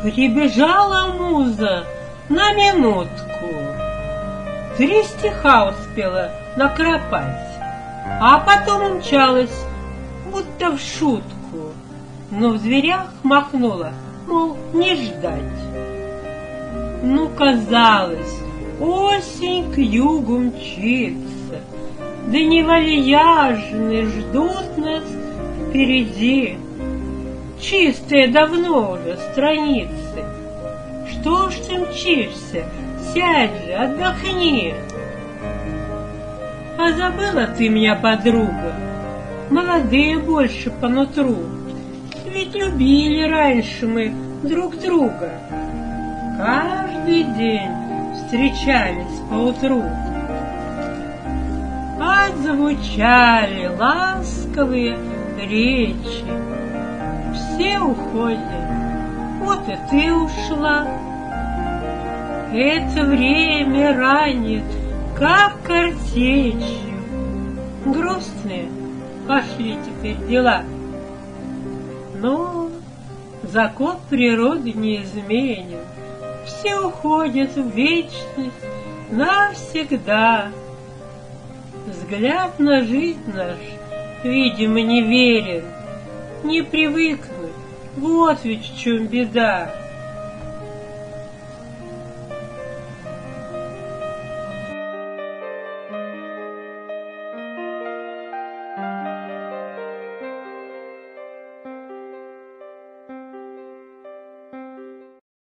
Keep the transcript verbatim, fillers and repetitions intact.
Прибежала муза на минутку, три стиха успела накропать, а потом умчалась, будто в шутку, но в дверях махнула, мол, не ждать. Ну, казалось, осень к югу мчится, да не вальяжные ждут нас впереди. Чистые давно уже страницы. Что ж ты мчишься? Сядь же, отдохни. А забыла ты меня, подруга, молодые больше по нутру, ведь любили раньше мы друг друга. Каждый день встречались поутру. Отзвучали ласковые речи. Все уходят, вот и ты ушла. Это время ранит, как картечью. Грустные пошли теперь дела. Но закон природы неизменен. Все уходят в вечность навсегда. Взгляд на жизнь наш, видимо, неверен. Не привыкнуть, вот ведь в чем беда.